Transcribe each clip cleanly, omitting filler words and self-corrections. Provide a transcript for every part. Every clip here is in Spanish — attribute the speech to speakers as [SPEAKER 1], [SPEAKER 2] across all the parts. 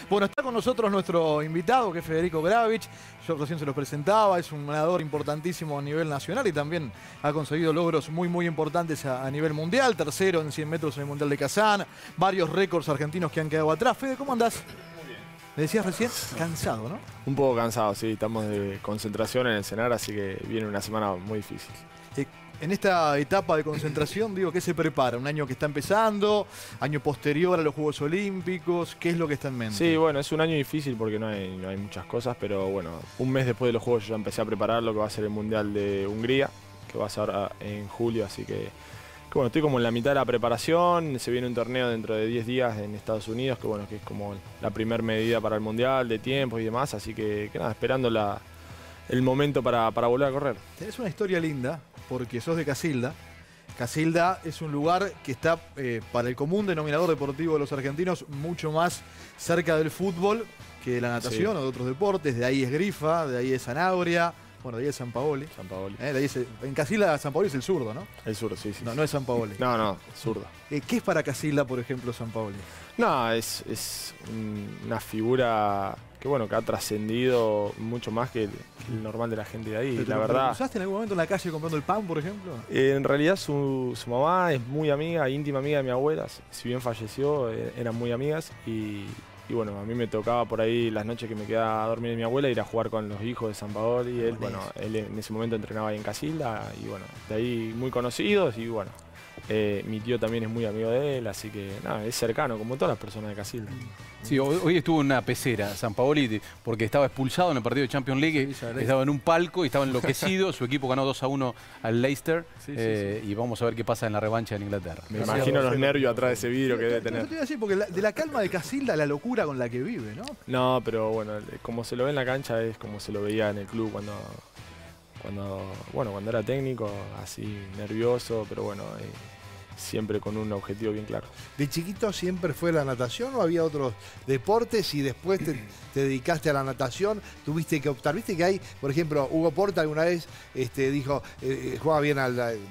[SPEAKER 1] Bueno, está con nosotros nuestro invitado, que es Federico Gravich. Yo recién se los presentaba, es un nadador importantísimo a nivel nacional y también ha conseguido logros muy importantes a nivel mundial. Tercero en 100 metros en el Mundial de Kazán, varios récords argentinos que han quedado atrás. Fede, ¿cómo andás? Me decías recién, cansado, ¿no?
[SPEAKER 2] Un poco cansado, sí. Estamos de concentración en el cenar, así que viene una semana muy difícil.
[SPEAKER 1] En esta etapa de concentración, digo, ¿qué se prepara? Un año que está empezando, año posterior a los Juegos Olímpicos, ¿qué es lo que está en mente?
[SPEAKER 2] Sí, bueno, es un año difícil porque no hay muchas cosas, pero bueno, un mes después de los Juegos yo ya empecé a preparar lo que va a ser el Mundial de Hungría, que va a ser en julio, así que bueno, estoy como en la mitad de la preparación. Se viene un torneo dentro de 10 días en Estados Unidos, que bueno, que es como la primera medida para el Mundial de tiempos y demás, así que nada, esperando el momento para volver a correr.
[SPEAKER 1] Tenés una historia linda, porque sos de Casilda. Casilda es un lugar que está, para el común denominador deportivo de los argentinos, mucho más cerca del fútbol que de la natación o de otros deportes. De ahí es Grifa, de ahí es Sanabria, bueno, de ahí es San Paoli.
[SPEAKER 2] San Paoli.
[SPEAKER 1] De ahí en Casilda, San Paoli es el zurdo, ¿no?
[SPEAKER 2] El zurdo, sí.
[SPEAKER 1] No es San Paoli.
[SPEAKER 2] No, zurdo.
[SPEAKER 1] ¿Qué es para Casilda, por ejemplo, San Paoli?
[SPEAKER 2] No, es una figura que bueno, que ha trascendido mucho más que el normal de la gente de ahí. La verdad.
[SPEAKER 1] ¿Lo usaste en algún momento en la calle comprando el pan, por ejemplo?
[SPEAKER 2] En realidad su mamá es muy amiga, íntima amiga de mi abuela. Si bien falleció, eran muy amigas y bueno, a mí me tocaba por ahí las noches que me quedaba a dormir en mi abuela ir a jugar con los hijos de San Paoli y él, bueno, él en ese momento entrenaba ahí en Casilda y bueno, de ahí muy conocidos y bueno, mi tío también es muy amigo de él, así que nada, es cercano, como todas las personas de Casilda.
[SPEAKER 3] Sí, hoy estuvo en una pecera, San Paoli, porque estaba expulsado en el partido de Champions League, estaba en un palco y estaba enloquecido, su equipo ganó 2-1 al Leicester y vamos a ver qué pasa en la revancha en Inglaterra.
[SPEAKER 2] Me imagino los nervios atrás de ese vidrio que debe tener.
[SPEAKER 1] Yo te iba a decir, porque de la calma de Casilda, la locura con la que vive, ¿no?
[SPEAKER 2] No, pero bueno, como se lo ve en la cancha es como se lo veía en el club cuando era técnico, así nervioso, pero bueno, siempre con un objetivo bien claro.
[SPEAKER 4] ¿De chiquito siempre fue la natación o había otros deportes y después te dedicaste a la natación? ¿Tuviste que optar? Viste que hay, por ejemplo, Hugo Porta alguna vez dijo, jugaba bien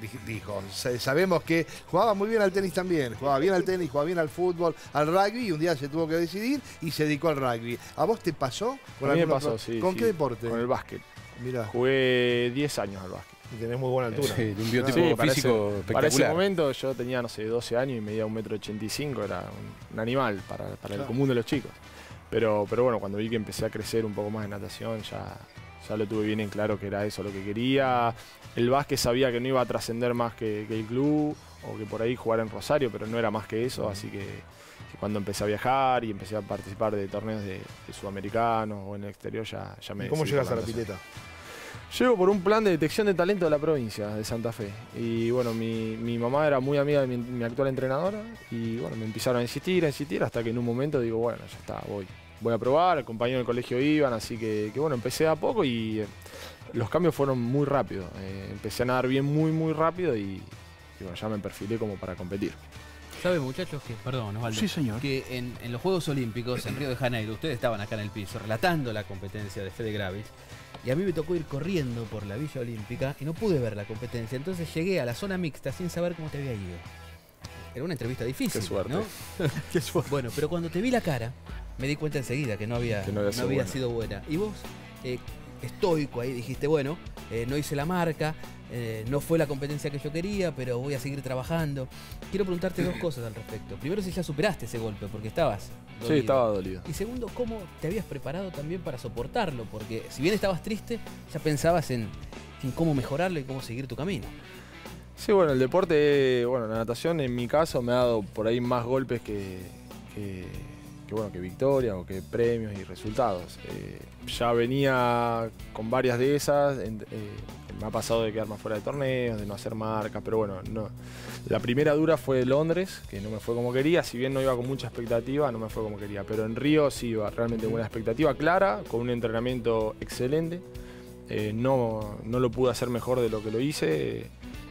[SPEAKER 4] sabemos que jugaba muy bien al tenis también, jugaba bien al tenis, jugaba bien al fútbol, al rugby, y un día se tuvo que decidir y se dedicó al rugby. ¿A vos te pasó?
[SPEAKER 2] A mí me pasó, sí.
[SPEAKER 4] ¿Con qué deporte?
[SPEAKER 2] Con el básquet.
[SPEAKER 4] Mirá.
[SPEAKER 2] Jugué 10 años al básquet.
[SPEAKER 4] Y tenés muy buena altura.
[SPEAKER 3] Sí, de un biotipo físico espectacular.
[SPEAKER 2] Para ese momento yo tenía, no sé, 12 años y medía 1,85 m, era un animal para el común de los chicos. Pero bueno, cuando vi que empecé a crecer un poco más en natación, ya lo tuve bien en claro que era eso lo que quería. El básquet sabía que no iba a trascender más que el club, o que por ahí jugar en Rosario, pero no era más que eso, así que cuando empecé a viajar y empecé a participar de torneos de sudamericanos o en el exterior, ya me...
[SPEAKER 4] ¿Y cómo llegas a la pileta?
[SPEAKER 2] Llego por un plan de detección de talento de la provincia de Santa Fe. Y bueno, mi mamá era muy amiga de mi actual entrenadora y bueno, me empezaron a insistir hasta que en un momento digo, bueno, ya está, voy a probar. El compañero del colegio iban, así que bueno, empecé a poco y los cambios fueron muy rápidos. Empecé a nadar bien muy rápido y bueno, ya me perfilé como para competir.
[SPEAKER 5] ¿Saben, muchachos, que, perdón, Osvaldo,
[SPEAKER 1] sí, señor,
[SPEAKER 5] que en los Juegos Olímpicos en Río de Janeiro, ustedes estaban acá en el piso relatando la competencia de Fede Gravich, y a mí me tocó ir corriendo por la Villa Olímpica y no pude ver la competencia, entonces llegué a la zona mixta sin saber cómo te había ido. Era una entrevista difícil,
[SPEAKER 2] Qué suerte.
[SPEAKER 5] ¿no?
[SPEAKER 1] Qué suerte.
[SPEAKER 5] Bueno, pero cuando te vi la cara, me di cuenta enseguida que no había sido buena. Y vos, estoico ahí, dijiste, bueno, no hice la marca, no fue la competencia que yo quería, pero voy a seguir trabajando. Quiero preguntarte dos cosas al respecto. Primero, si ya superaste ese golpe, porque estabas dolido.
[SPEAKER 2] Sí, estaba dolido.
[SPEAKER 5] Y segundo, ¿cómo te habías preparado también para soportarlo? Porque si bien estabas triste, ya pensabas en cómo mejorarlo y cómo seguir tu camino.
[SPEAKER 2] Sí, bueno, el deporte, bueno, la natación en mi caso me ha dado por ahí más golpes que victorias o que premios y resultados. Ya venía con varias de esas, me ha pasado de quedarme fuera de torneos, de no hacer marcas, pero bueno, no. La primera dura fue Londres, que no me fue como quería, si bien no iba con mucha expectativa, no me fue como quería, pero en Río sí iba realmente con una expectativa clara, con un entrenamiento excelente. No lo pude hacer mejor de lo que lo hice.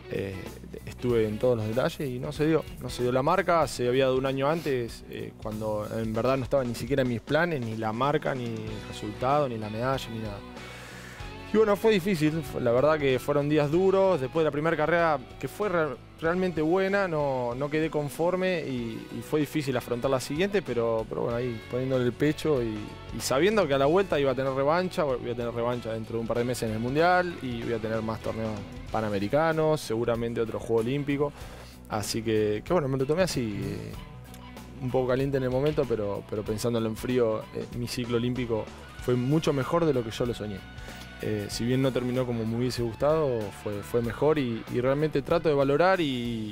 [SPEAKER 2] Estuve en todos los detalles y no se dio la marca. Se había dado un año antes, cuando en verdad no estaba ni siquiera en mis planes, ni la marca, ni el resultado, ni la medalla, ni nada. Y bueno, fue difícil, la verdad que fueron días duros. Después de la primera carrera, que fue realmente buena, no quedé conforme y fue difícil afrontar la siguiente, pero bueno, ahí poniéndole el pecho y sabiendo que a la vuelta iba a tener revancha, voy a tener revancha dentro de un par de meses en el Mundial y voy a tener más torneos panamericanos, seguramente otro Juego Olímpico. Así que bueno, me lo tomé así, un poco caliente en el momento, pero pensándolo en frío, mi ciclo olímpico fue mucho mejor de lo que yo lo soñé. Si bien no terminó como me hubiese gustado, fue mejor y realmente trato de valorar y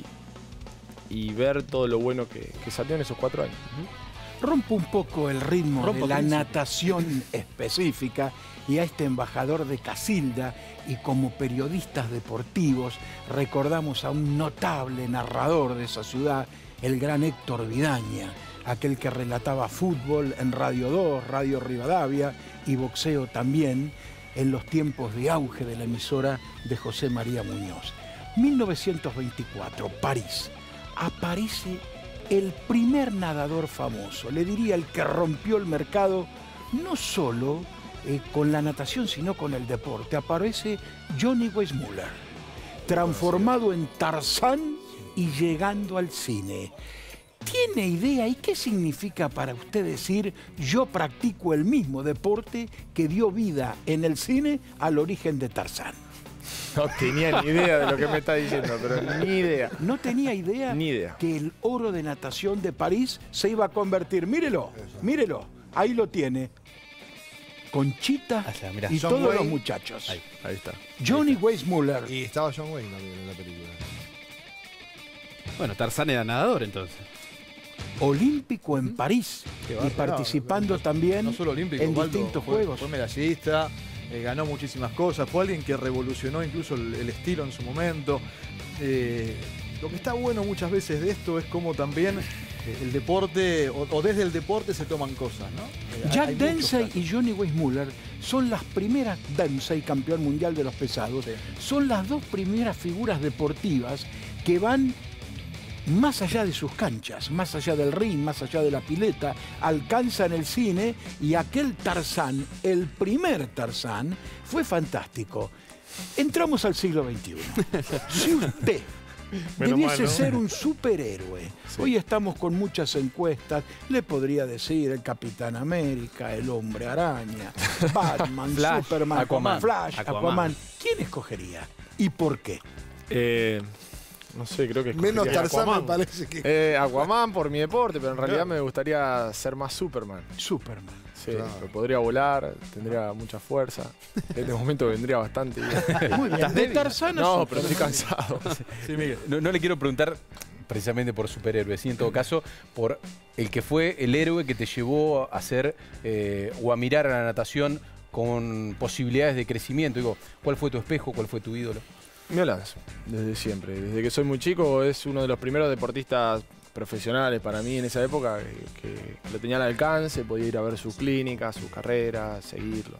[SPEAKER 2] ver todo lo bueno que salió en esos 4 años.
[SPEAKER 6] Rompo un poco el ritmo de la natación específica y a este embajador de Casilda, y como periodistas deportivos recordamos a un notable narrador de esa ciudad, el gran Héctor Vidaña, aquel que relataba fútbol en Radio 2, Radio Rivadavia y boxeo también, en los tiempos de auge de la emisora de José María Muñoz. 1924, París. Aparece el primer nadador famoso, le diría el que rompió el mercado, no solo con la natación, sino con el deporte. Aparece Johnny Weissmuller, transformado en Tarzán y llegando al cine. ¿Tiene idea y qué significa para usted decir yo practico el mismo deporte que dio vida en el cine al origen de Tarzán?
[SPEAKER 2] No tenía ni idea de lo que me está diciendo, pero ni idea.
[SPEAKER 6] ¿No tenía idea,
[SPEAKER 2] ni idea
[SPEAKER 6] que el oro de natación de París se iba a convertir? Mírelo, mírelo, ahí lo tiene. Conchita y
[SPEAKER 5] John
[SPEAKER 6] todos
[SPEAKER 5] Wayne,
[SPEAKER 6] los muchachos.
[SPEAKER 2] Ahí está.
[SPEAKER 6] Johnny Weissmuller.
[SPEAKER 4] Y estaba John Wayne también en la película.
[SPEAKER 5] Bueno, Tarzán era nadador entonces.
[SPEAKER 6] Olímpico en París y participando también
[SPEAKER 1] no solo olímpico,
[SPEAKER 6] en
[SPEAKER 1] Waldo,
[SPEAKER 6] distintos juegos.
[SPEAKER 1] Fue medallista, ganó muchísimas cosas, fue alguien que revolucionó incluso el estilo en su momento. Lo que está bueno muchas veces de esto es como también el deporte, o desde el deporte se toman cosas, ¿no?
[SPEAKER 6] Jack
[SPEAKER 1] Hay
[SPEAKER 6] Dempsey y Johnny Weissmuller son las primeras, Dempsey campeón mundial de los pesados, son las dos primeras figuras deportivas que van más allá de sus canchas, más allá del ring, más allá de la pileta, alcanzan el cine, y aquel Tarzán, el primer Tarzán, fue fantástico. Entramos al siglo XXI. Si usted debiese ser un superhéroe, hoy estamos con muchas encuestas, le podría decir el Capitán América, el Hombre Araña, Batman,
[SPEAKER 5] Flash,
[SPEAKER 6] Superman,
[SPEAKER 5] Aquaman.
[SPEAKER 6] Flash, Aquaman. ¿Quién escogería y por qué?
[SPEAKER 2] No sé, creo que
[SPEAKER 4] menos Tarzán
[SPEAKER 2] Aquaman.
[SPEAKER 4] me parece que...
[SPEAKER 2] Aquaman por mi deporte, pero en realidad me gustaría ser más Superman.
[SPEAKER 6] Superman.
[SPEAKER 2] Sí, podría volar, tendría mucha fuerza. En este momento vendría bastante bien.
[SPEAKER 6] Muy bien. ¿De Tarzán a
[SPEAKER 2] No, pero
[SPEAKER 6] Superman?
[SPEAKER 2] estoy cansado.
[SPEAKER 3] Sí, Miguel. No le quiero preguntar precisamente por superhéroes, sí, en todo caso, por el que fue el héroe que te llevó a hacer o a mirar a la natación con posibilidades de crecimiento. Digo, ¿cuál fue tu espejo? ¿Cuál fue tu ídolo?
[SPEAKER 2] Miolanz, desde siempre. Desde que soy muy chico es uno de los primeros deportistas profesionales para mí en esa época que lo tenía al alcance, podía ir a ver sus clínicas, sus carreras, seguirlo.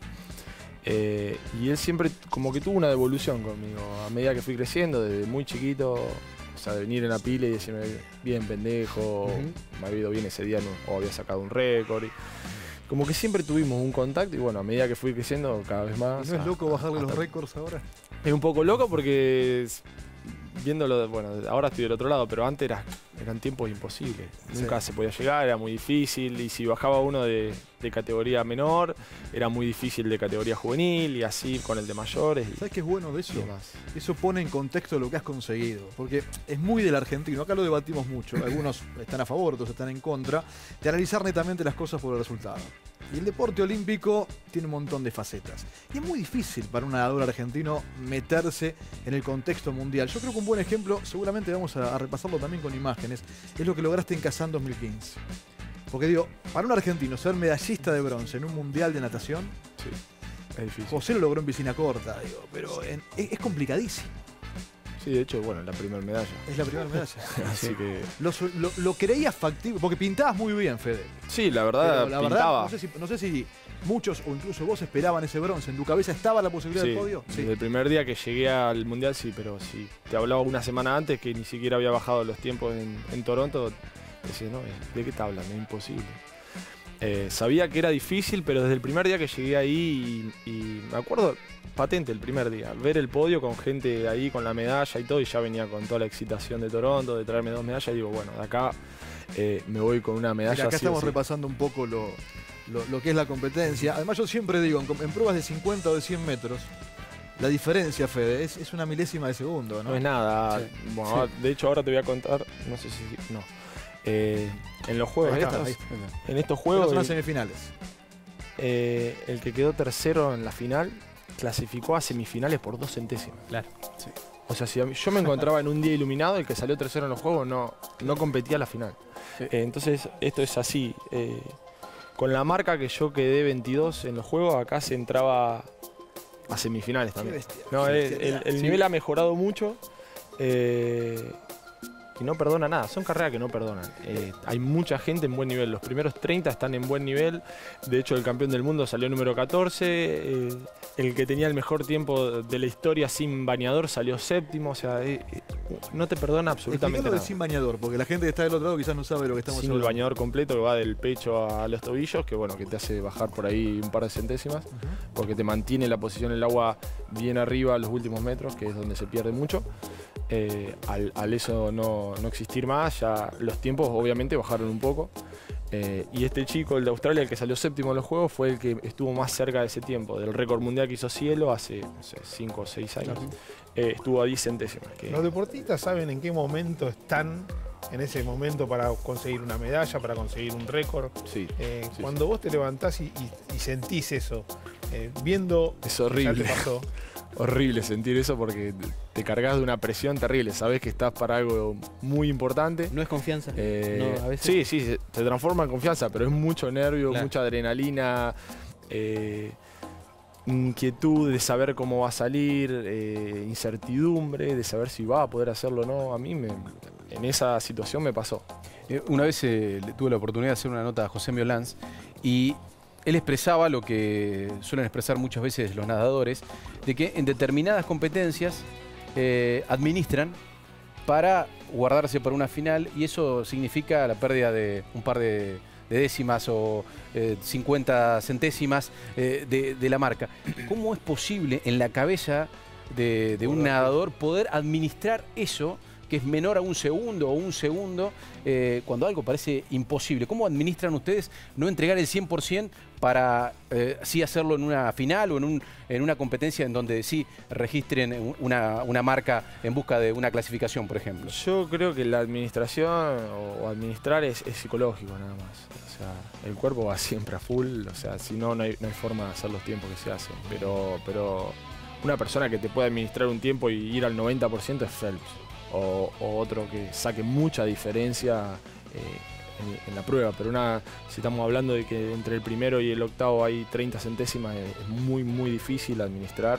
[SPEAKER 2] Y él siempre como que tuvo una devolución conmigo a medida que fui creciendo, desde muy chiquito. O sea, de venir en la pila y decirme, bien pendejo, me había ido bien ese día o había sacado un récord. Como que siempre tuvimos un contacto y bueno, a medida que fui creciendo cada vez más.
[SPEAKER 1] ¿No es loco bajarle los récords ahora?
[SPEAKER 2] Es un poco loco porque viéndolo, bueno, ahora estoy del otro lado, pero antes eran tiempos imposibles. Nunca se podía llegar, era muy difícil y si bajaba uno de categoría menor, era muy difícil de categoría juvenil y así con el de mayores.
[SPEAKER 1] ¿Sabes qué es bueno de eso? Eso pone en contexto lo que has conseguido, porque es muy del argentino, acá lo debatimos mucho, algunos están a favor, otros están en contra, de analizar netamente las cosas por el resultado. Y el deporte olímpico tiene un montón de facetas. Y es muy difícil para un nadador argentino meterse en el contexto mundial. Yo creo que un buen ejemplo, seguramente vamos a repasarlo también con imágenes, es lo que lograste en Kazán 2015. Porque digo, para un argentino ser medallista de bronce en un mundial de natación,
[SPEAKER 2] sí, es difícil.
[SPEAKER 1] José lo logró en piscina corta, digo, pero es complicadísimo.
[SPEAKER 2] Sí, de hecho, bueno, la primera medalla.
[SPEAKER 1] Es la primera medalla.
[SPEAKER 2] Así que...
[SPEAKER 1] Lo creías factible, porque pintabas muy bien, Fede.
[SPEAKER 2] Sí, la verdad, pintaba.
[SPEAKER 1] No sé si muchos o incluso vos esperaban ese bronce. ¿En tu cabeza estaba la posibilidad del podio?
[SPEAKER 2] Sí, desde el primer día que llegué al Mundial, sí, pero sí. Te hablaba una semana antes que ni siquiera había bajado los tiempos en Toronto. Decía, no, ¿de qué te hablan? Es imposible. Sabía que era difícil, pero desde el primer día que llegué ahí, y me acuerdo patente el primer día, ver el podio con gente ahí con la medalla y todo, y ya venía con toda la excitación de Toronto, de traerme 2 medallas, y digo, bueno, de acá me voy con una medalla.
[SPEAKER 1] Mira, acá estamos repasando un poco lo que es la competencia. Además, yo siempre digo, en pruebas de 50 o de 100 metros, la diferencia, Fede, es una milésima de segundo, ¿no?
[SPEAKER 2] No es nada.
[SPEAKER 1] Sí.
[SPEAKER 2] Bueno, de hecho, ahora te voy a contar, no sé si... No. En los juegos, en estos juegos...
[SPEAKER 1] Son las semifinales.
[SPEAKER 2] El que quedó tercero en la final clasificó a semifinales por 2 centésimas.
[SPEAKER 5] Claro.
[SPEAKER 2] Sí. O sea, si yo me encontraba en un día iluminado, el que salió tercero en los juegos no competía a la final. Sí. Entonces, esto es así. Con la marca que yo quedé 22 en los juegos, acá se entraba a semifinales también. No, el nivel ha mejorado mucho. Y no perdona nada, son carreras que no perdonan. Hay mucha gente en buen nivel, los primeros 30 están en buen nivel. De hecho, el campeón del mundo salió número 14, el que tenía el mejor tiempo de la historia sin bañador salió 7º, o sea, no te perdona absolutamente nada.
[SPEAKER 1] Sin bañador, porque la gente que está del otro lado quizás no sabe lo que estamos hablando.
[SPEAKER 2] Sin el bañador completo que va del pecho a los tobillos, que bueno, que te hace bajar por ahí un par de centésimas, porque te mantiene la posición en el agua bien arriba a los últimos metros, que es donde se pierde mucho. Al eso no existir más, ya los tiempos obviamente bajaron un poco. Y este chico, el de Australia, el que salió 7º en los juegos, fue el que estuvo más cerca de ese tiempo, del récord mundial que hizo Cielo hace, no sé, 5 o 6 años. Estuvo a 10 centésimas.
[SPEAKER 7] Los deportistas saben en qué momento están en ese momento para conseguir una medalla, para conseguir un récord.
[SPEAKER 2] Sí,
[SPEAKER 7] cuando vos te levantás y sentís eso, viendo...
[SPEAKER 2] Es horrible.
[SPEAKER 7] Ya te pasó.
[SPEAKER 2] Horrible sentir eso porque te cargas de una presión terrible. Sabés que estás para algo muy importante.
[SPEAKER 5] ¿No es confianza? No, a veces...
[SPEAKER 2] Sí, se transforma en confianza, pero es mucho nervio, mucha adrenalina, inquietud de saber cómo va a salir, incertidumbre de saber si va a poder hacerlo o no. A mí en esa situación me pasó.
[SPEAKER 3] Una vez tuve la oportunidad de hacer una nota a José Miolans y él expresaba lo que suelen expresar muchas veces los nadadores, de que en determinadas competencias administran para guardarse para una final, y eso significa la pérdida de un par de décimas o 50 centésimas de la marca. ¿Cómo es posible en la cabeza de un nadador poder administrar eso, que es menor a 1 segundo o 1 segundo, cuando algo parece imposible? ¿Cómo administran ustedes no entregar el 100% para sí hacerlo en una final o en una competencia en donde sí registren una marca en busca de una clasificación, por ejemplo?
[SPEAKER 2] Yo creo que la administración o administrar es psicológico nada más. O sea, el cuerpo va siempre a full, o sea, si no hay forma de hacer los tiempos que se hacen. Pero una persona que te puede administrar un tiempo y ir al 90% es Phelps. O otro que saque mucha diferencia en la prueba, pero si estamos hablando de que entre el primero y el octavo hay 30 centésimas, es muy difícil administrar.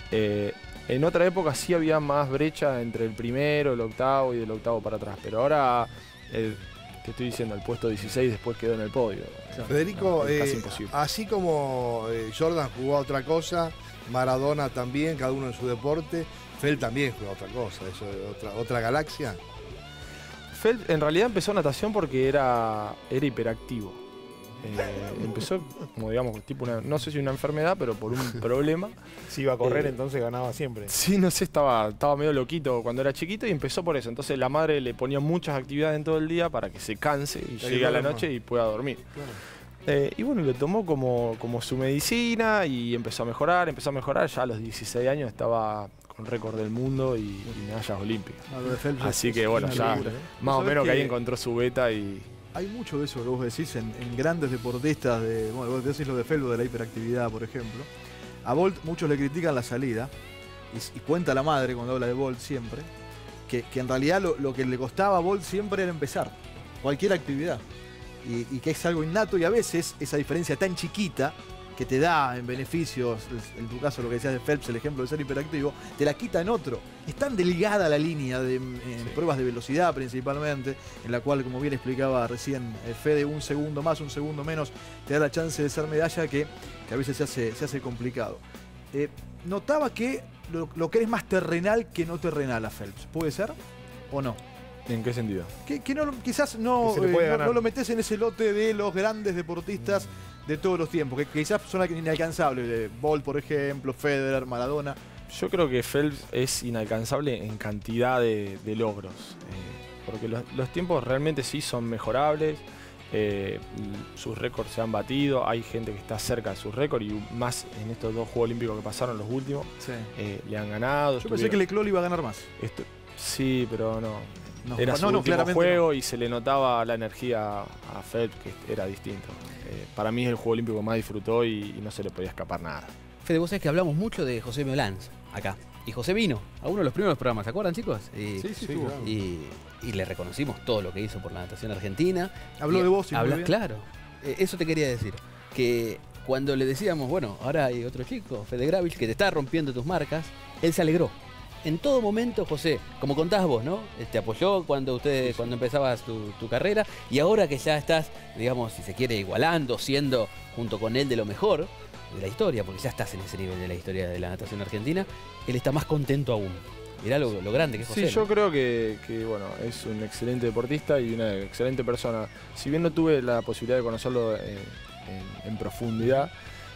[SPEAKER 2] En otra época sí había más brecha entre el primero, el octavo y del octavo para atrás, pero ahora, te estoy diciendo, el puesto 16 después quedó en el podio.
[SPEAKER 4] Federico,
[SPEAKER 2] es casi imposible.
[SPEAKER 4] Así como Jordan jugó a otra cosa, Maradona también, cada uno en su deporte, Phelps también juega otra cosa, eso es otra galaxia.
[SPEAKER 2] Phelps en realidad empezó natación porque era hiperactivo. Empezó como digamos, tipo no sé si una enfermedad, pero por un problema.
[SPEAKER 7] Si iba a correr entonces ganaba siempre.
[SPEAKER 2] Sí, no sé, estaba medio loquito cuando era chiquito y empezó por eso. Entonces la madre le ponía muchas actividades en todo el día para que se canse y llegue a la noche y pueda dormir. Claro. Y bueno, lo tomó como su medicina y empezó a mejorar. Ya a los 16 años estaba con récord del mundo y medallas olímpicas. Así que bueno, ya más o menos que ahí encontró su beta y...
[SPEAKER 1] Hay mucho de eso que vos decís en grandes deportistas, vos decís lo de Phelps, de la hiperactividad, por ejemplo. A Bolt muchos le critican la salida, y cuenta la madre cuando habla de Bolt siempre, que en realidad lo que le costaba a Bolt siempre era empezar, cualquier actividad, y que es algo innato, y a veces esa diferencia tan chiquita que te da en beneficios, en tu caso lo que decías de Phelps, el ejemplo de ser hiperactivo, te la quita en otro. Es tan delgada la línea en pruebas de velocidad principalmente, en la cual, como bien explicaba recién Fede, 1 segundo más, 1 segundo menos, te da la chance de ser medalla que a veces se hace complicado. Notaba que lo crees más terrenal que no terrenal a Phelps. ¿Puede ser o no?
[SPEAKER 2] ¿En qué sentido?
[SPEAKER 1] Que no, quizás no, no lo metés en ese lote de los grandes deportistas de todos los tiempos, que quizás son inalcanzables. Bolt, por ejemplo, Federer, Maradona.
[SPEAKER 2] Yo creo que Phelps es inalcanzable en cantidad de logros, porque los tiempos realmente sí son mejorables, sus récords se han batido, hay gente que está cerca de sus récords y más en estos 2 Juegos Olímpicos que pasaron, los últimos, le han ganado.
[SPEAKER 1] Yo pensé que Leclerc iba a ganar más.
[SPEAKER 2] Sí, pero no. Era su último juego y se le notaba la energía a Phelps, que era distinto. Para mí es el Juego Olímpico que más disfrutó y no se le podía escapar nada.
[SPEAKER 5] Fede, vos sabés que hablamos mucho de José Meolans acá. Y José vino a uno de los primeros programas, ¿se acuerdan, chicos?
[SPEAKER 1] Sí, claro.
[SPEAKER 5] Y le reconocimos todo lo que hizo por la natación argentina.
[SPEAKER 1] Habló de vos,
[SPEAKER 5] claro. Eso te quería decir. Que cuando le decíamos, bueno, ahora hay otro chico, Fede Gravich, que te está rompiendo tus marcas, él se alegró. En todo momento, José, como contás vos, ¿no? Te apoyó cuando empezabas tu carrera, y ahora que ya estás, digamos, si se quiere, igualando, siendo junto con él de lo mejor de la historia, porque ya estás en ese nivel de la historia de la natación argentina, él está más contento aún. Mirá lo grande que es José.
[SPEAKER 2] Sí, yo creo que bueno, es un excelente deportista y una excelente persona. Si bien no tuve la posibilidad de conocerlo en profundidad,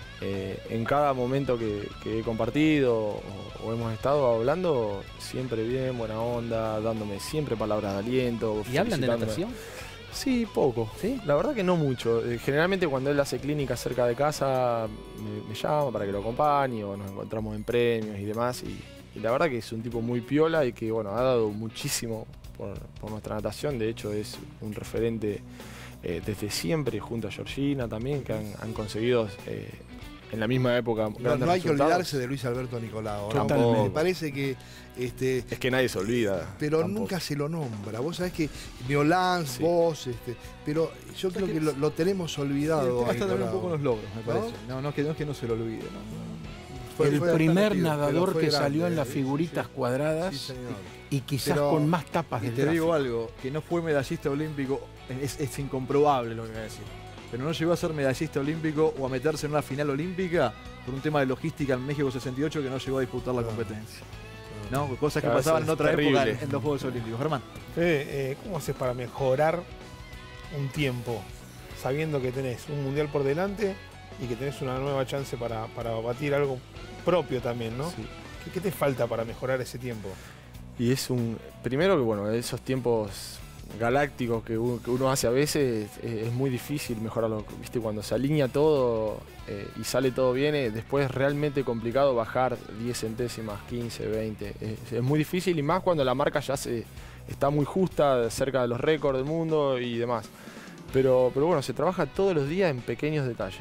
[SPEAKER 2] en cada momento que he compartido o hemos estado hablando, siempre bien, buena onda, dándome siempre palabras de aliento.
[SPEAKER 5] ¿Y hablan de natación?
[SPEAKER 2] Sí, poco.
[SPEAKER 5] ¿Sí?
[SPEAKER 2] La verdad que no mucho. Generalmente cuando él hace clínicas cerca de casa me llama para que lo acompañe o nos encontramos en premios y demás. Y la verdad que es un tipo muy piola y que bueno, ha dado muchísimo por nuestra natación. De hecho es un referente desde siempre, junto a Georgina también, que han conseguido en la misma época
[SPEAKER 4] no hay que olvidarse de Luis Alberto Nicolau, ¿no? Me parece que
[SPEAKER 2] es que nadie se olvida,
[SPEAKER 4] pero tampoco. Nunca se lo nombra. Vos sabés que Meolans, vos, pero yo creo que lo tenemos olvidado.
[SPEAKER 1] Hasta también un poco los logros, me parece. No es que no se lo olvide.
[SPEAKER 6] Fue el primer nadador que salió en las figuritas cuadradas y quizás con más tapas de
[SPEAKER 1] te digo algo, que no fue medallista olímpico, es incomprobable lo que voy a decir. Pero no llegó a ser medallista olímpico o a meterse en una final olímpica por un tema de logística en México 68 que no llegó a disputar la competencia. ¿No? Cosas que pasaban en otra época en los Juegos Olímpicos. Germán.
[SPEAKER 7] ¿Cómo haces para mejorar un tiempo sabiendo que tenés un mundial por delante y que tenés una nueva chance para batir algo propio también, ¿no? Sí. ¿Qué te falta para mejorar ese tiempo?
[SPEAKER 2] Y primero que bueno, esos tiempos galácticos que uno hace a veces es muy difícil mejorarlo, ¿viste? Cuando se alinea todo y sale todo bien, después es realmente complicado bajar 10 centésimas, 15, 20. Es muy difícil y más cuando la marca ya está muy justa, cerca de los récords del mundo y demás. Pero bueno, se trabaja todos los días en pequeños detalles.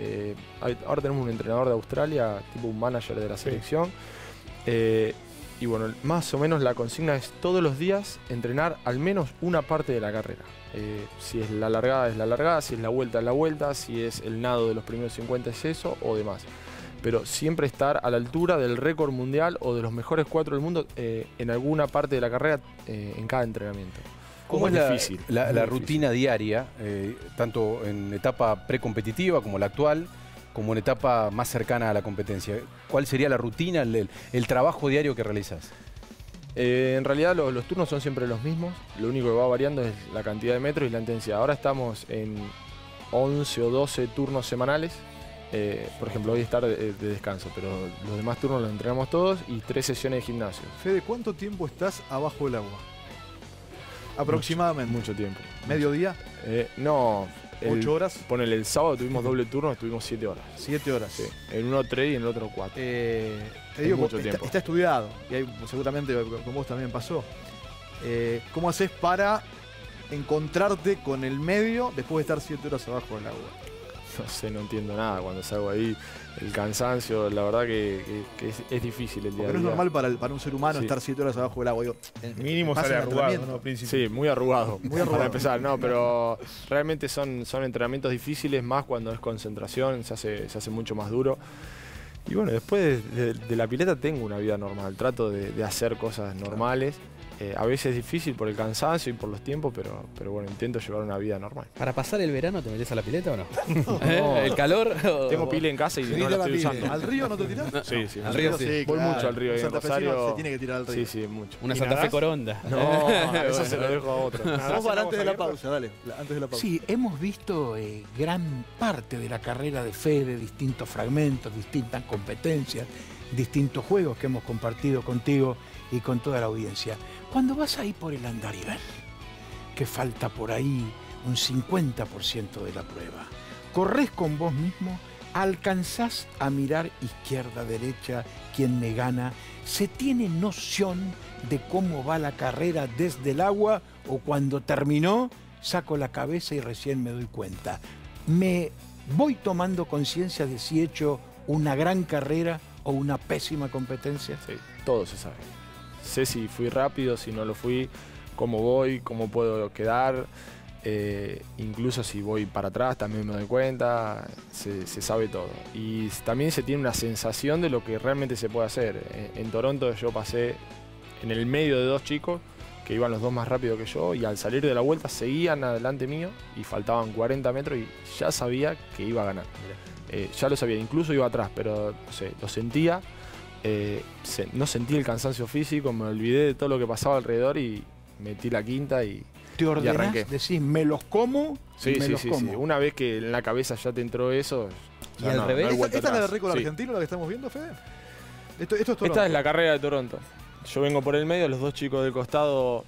[SPEAKER 2] Ahora tenemos un entrenador de Australia, tipo un manager de la selección. Y bueno, más o menos la consigna es todos los días entrenar al menos una parte de la carrera. Si es la largada, si es la vuelta, si es el nado de los primeros 50 es eso o demás. Pero siempre estar a la altura del récord mundial o de los mejores 4 del mundo en alguna parte de la carrera en cada entrenamiento.
[SPEAKER 3] ¿Cómo es difícil? La rutina diaria, tanto en etapa precompetitiva como la actual, como en etapa más cercana a la competencia? ¿Cuál sería la rutina, el trabajo diario que realizas?
[SPEAKER 2] En realidad los turnos son siempre los mismos, lo único que va variando es la cantidad de metros y la intensidad. Ahora estamos en 11 o 12 turnos semanales, por ejemplo hoy estar de descanso, pero los demás turnos los entrenamos todos y 3 sesiones de gimnasio.
[SPEAKER 1] Fede, ¿cuánto tiempo estás abajo del agua? Aproximadamente.
[SPEAKER 2] Mucho tiempo.
[SPEAKER 1] ¿Medio día?
[SPEAKER 2] No.
[SPEAKER 1] 8 horas.
[SPEAKER 2] Ponele, el sábado tuvimos doble turno, estuvimos 7 horas.
[SPEAKER 1] 7 horas.
[SPEAKER 2] Sí. En uno 3 y en el otro 4.
[SPEAKER 1] Te digo, mucho tiempo. Está estudiado, y ahí seguramente con vos también pasó. ¿Cómo haces para encontrarte con el medio después de estar 7 horas abajo del agua?
[SPEAKER 2] No sé, no entiendo nada cuando salgo ahí. El cansancio, la verdad que es difícil el día a día.
[SPEAKER 1] Pero no es normal para un ser humano estar 7 horas abajo del agua. Digo,
[SPEAKER 7] mínimo sale arrugado, ¿no?
[SPEAKER 2] Sí, muy arrugado. Muy arrugado. Para empezar, no, pero realmente son entrenamientos difíciles, más cuando es concentración, se hace mucho más duro. Y bueno, después de la pileta tengo una vida normal, trato de hacer cosas normales. A veces es difícil por el cansancio y por los tiempos, pero bueno, intento llevar una vida normal.
[SPEAKER 5] ¿Para pasar el verano te metes a la pileta o no? No. ¿El calor?
[SPEAKER 2] Tengo pila en casa y no la estoy usando.
[SPEAKER 1] ¿Al río no te tirás?
[SPEAKER 2] Sí.
[SPEAKER 5] Al río sí.
[SPEAKER 2] Voy mucho al río. En Rosario
[SPEAKER 1] se tiene que tirar al río.
[SPEAKER 2] Sí, mucho.
[SPEAKER 5] Una Santa Fe Coronda.
[SPEAKER 2] No, eso se lo dejo a otro.
[SPEAKER 1] Vamos para antes de la pausa, dale. Antes de la pausa.
[SPEAKER 6] Sí, hemos visto gran parte de la carrera de Fede, distintos fragmentos, distintas competencias, distintos juegos que hemos compartido contigo y con toda la audiencia. Cuando vas ahí por el andarivel, que falta por ahí un 50% de la prueba, corres con vos mismo, alcanzás a mirar izquierda, derecha, quién me gana, ¿se tiene noción de cómo va la carrera desde el agua o cuando terminó saco la cabeza y recién me doy cuenta? Me voy tomando conciencia de si he hecho una gran carrera o una pésima competencia.
[SPEAKER 2] Sí, todo se sabe. Sé si fui rápido, si no lo fui, cómo voy, cómo puedo quedar. Incluso si voy para atrás también me doy cuenta, se sabe todo. Y también se tiene una sensación de lo que realmente se puede hacer. En Toronto yo pasé en el medio de 2 chicos que iban los 2 más rápido que yo y al salir de la vuelta seguían adelante mío y faltaban 40 metros y ya sabía que iba a ganar. Ya lo sabía, incluso iba atrás, pero no sé, lo sentía. No sentí el cansancio físico, me olvidé de todo lo que pasaba alrededor y metí la quinta y
[SPEAKER 6] ¿te ordenás? Decís, ¿me los como?
[SPEAKER 2] Sí. Una vez que en la cabeza ya te entró eso,
[SPEAKER 5] ¿y al revés?
[SPEAKER 1] ¿Esta es la de récord argentino, la que estamos viendo, Fede? Esto es Toronto.
[SPEAKER 2] Esta es la carrera de Toronto. Yo vengo por el medio, los 2 chicos del costado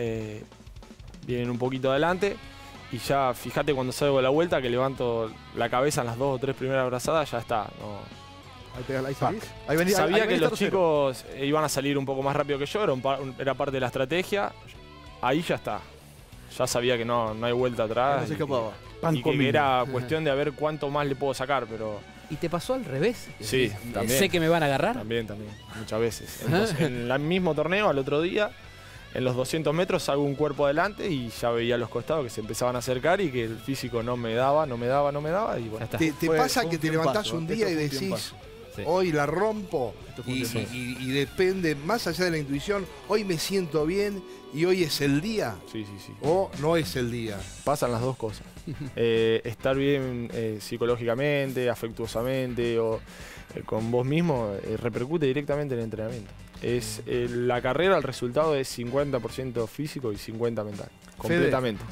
[SPEAKER 2] vienen un poquito adelante y ya fíjate cuando salgo de la vuelta que levanto la cabeza en las 2 o 3 primeras brazadas, ya está. No.
[SPEAKER 1] Ahí salís. Ahí venía,
[SPEAKER 2] sabía
[SPEAKER 1] ahí
[SPEAKER 2] que los chicos iban a salir un poco más rápido que yo, era parte de la estrategia. Ahí ya está. Ya sabía que no hay vuelta atrás.
[SPEAKER 1] No se escapaba.
[SPEAKER 2] Y que era cuestión de ver cuánto más le puedo sacar, pero...
[SPEAKER 5] ¿Y te pasó al revés?
[SPEAKER 2] Sí, también.
[SPEAKER 5] ¿Sé que me van a agarrar?
[SPEAKER 2] También, muchas veces. Entonces, en el mismo torneo, al otro día, en los 200 metros hago un cuerpo adelante y ya veía a los costados que se empezaban a acercar y que el físico no me daba y bueno.
[SPEAKER 4] ¿Te pasa que te levantás un día y decís, hoy la rompo y depende, más allá de la intuición, hoy me siento bien y hoy es el día?
[SPEAKER 2] Sí.
[SPEAKER 4] ¿O no es el día?
[SPEAKER 2] Pasan las dos cosas. Estar bien psicológicamente, afectuosamente o con vos mismo repercute directamente en el entrenamiento. La carrera, el resultado es 50% físico y 50% mental. Completamente.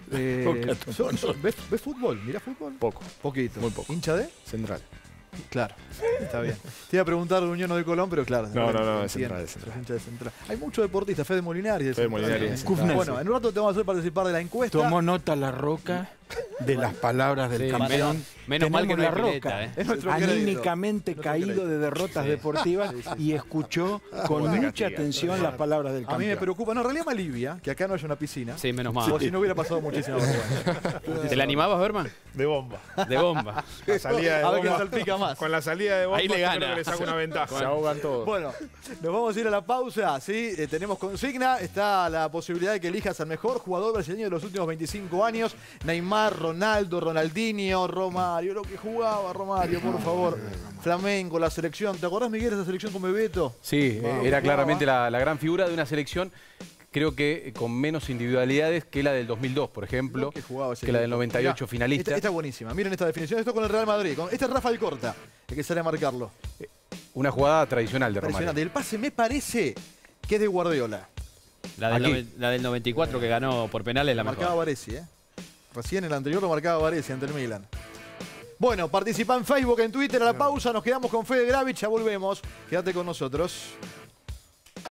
[SPEAKER 1] ¿Ves fútbol? ¿Mirás fútbol?
[SPEAKER 2] Poco.
[SPEAKER 1] Poquito.
[SPEAKER 2] Muy poco.
[SPEAKER 1] ¿Hincha de?
[SPEAKER 2] Central.
[SPEAKER 1] Claro, está bien. Te iba a preguntar de Unión o de Colón, pero claro.
[SPEAKER 2] No, es Central.
[SPEAKER 1] Hay muchos deportistas, Fede Molinari. Bueno, en un rato te vamos a hacer participar de la encuesta.
[SPEAKER 6] Tomó nota La Roca de las palabras del campeón.
[SPEAKER 5] Menos mal que no
[SPEAKER 6] La
[SPEAKER 5] hay
[SPEAKER 6] Roca,
[SPEAKER 5] pileta,
[SPEAKER 6] anímicamente caído de derrotas deportivas y escuchó con mucha atención las palabras del campeón.
[SPEAKER 1] A mí me preocupa, en realidad me alivia que acá no haya una piscina.
[SPEAKER 5] Sí, menos mal.
[SPEAKER 1] O si no hubiera pasado muchísima vergüenza.
[SPEAKER 5] ¿Te la animabas, Berman?
[SPEAKER 7] De bomba.
[SPEAKER 5] De bomba.
[SPEAKER 7] La salida de
[SPEAKER 1] a ver quién
[SPEAKER 7] bomba.
[SPEAKER 1] salpica más.
[SPEAKER 7] Con la salida de bomba
[SPEAKER 5] ahí le gana.
[SPEAKER 7] creo que le saca una ventaja.
[SPEAKER 2] Se ahogan todos.
[SPEAKER 1] Bueno, nos vamos a ir a la pausa, ¿sí? Tenemos consigna, está la posibilidad de que elijas al mejor jugador brasileño de los últimos 25 años. Neymar, Ronaldo, Ronaldinho, Romario, lo que jugaba Romario, por favor. Flamengo, la selección. ¿Te acordás, Miguel, de esa selección con Bebeto?
[SPEAKER 3] Sí, era claramente la gran figura de una selección, creo que con menos individualidades que la del 2002, por ejemplo, que la del 98 mirá, finalista.
[SPEAKER 1] Esta es buenísima. Miren esta definición. Esto con el Real Madrid. Este es Rafael Corta, el que sale a marcarlo.
[SPEAKER 3] Una jugada tradicional de Romario.
[SPEAKER 1] El pase me parece que es de Guardiola.
[SPEAKER 5] La del 94 que ganó por penales la
[SPEAKER 1] marcaba Baresi, Recién el anterior lo marcaba Baresi ante el Milan. Bueno, participa en Facebook, en Twitter. A la pausa nos quedamos con Fede Gravich. Ya volvemos. Quédate con nosotros.